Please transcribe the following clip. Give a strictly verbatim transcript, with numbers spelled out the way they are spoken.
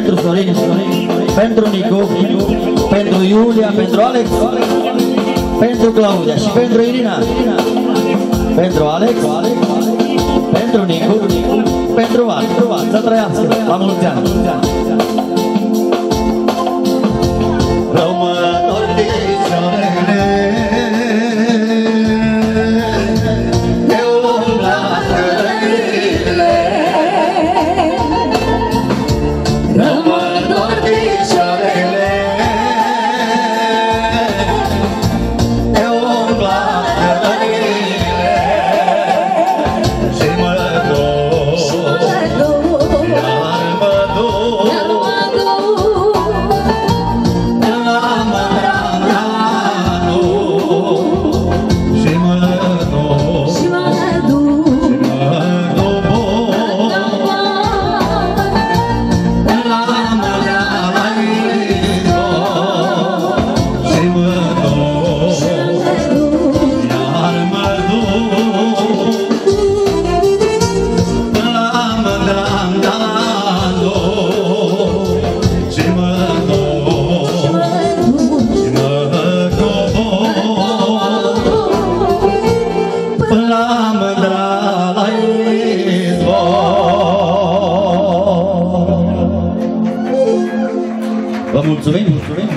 pentru Sorin, pentru Nicu, pentru Iulia, pentru Alex, pentru Claudia și pentru Irina. Pentru Alex, pentru Nicu, pentru Val. Să trăiască, la mulți ani. Rămânor de soarele, eu umbla cărările. Rămânor de soarele, eu umbla cărările. Și mă duc, iar mă duc Vă mulțumim!